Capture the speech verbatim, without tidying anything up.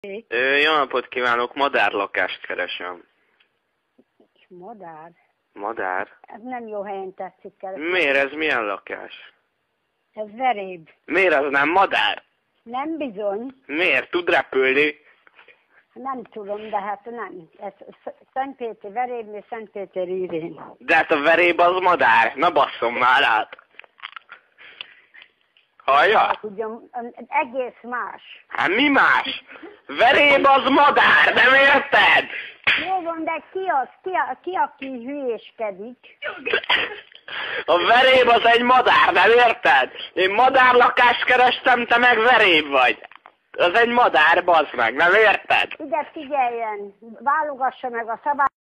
Ö, jó napot kívánok, madárlakást keresem. Madár? Madár? Ez nem jó helyen tetszik keresni. Miért ez milyen lakás? Ez veréb. Miért az nem madár? Nem bizony. Miért? Tud repülni? Nem tudom, de hát nem. Ez Szentpéter verébnél Szentpéter írén. De hát a veréb az madár. Na basszom már át. Hallja? Ugyan, egész más. Hát mi más? Veréb az madár, nem érted? Jó van, de ki az? Ki, a, ki aki hülyéskedik? A veréb az egy madár, nem érted? Én madárlakást kerestem, te meg veréb vagy. Az egy madár, bazd meg, nem érted? Ide figyeljen, válogassa meg a szabály.